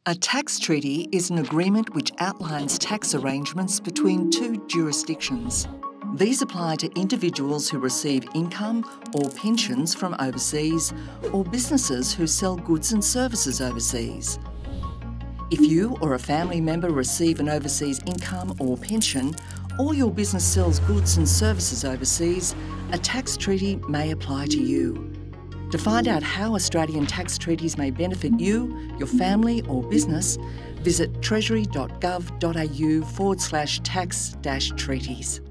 A tax treaty is an agreement which outlines tax arrangements between two jurisdictions. These apply to individuals who receive income or pensions from overseas, or businesses who sell goods and services overseas. If you or a family member receive an overseas income or pension, or your business sells goods and services overseas, a tax treaty may apply to you. To find out how Australian tax treaties may benefit you, your family or business, visit treasury.gov.au/tax-treaties.